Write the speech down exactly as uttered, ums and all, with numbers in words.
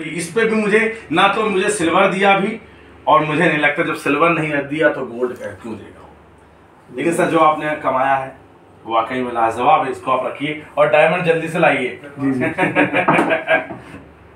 इस पे भी मुझे ना तो मुझे सिल्वर दिया भी, और मुझे नहीं लगता जब सिल्वर नहीं दिया तो गोल्ड क्यों देगा। लेकिन सर जो आपने कमाया है वाकई में लाजवाब है, इसको आप रखिए और डायमंड जल्दी से लाइए।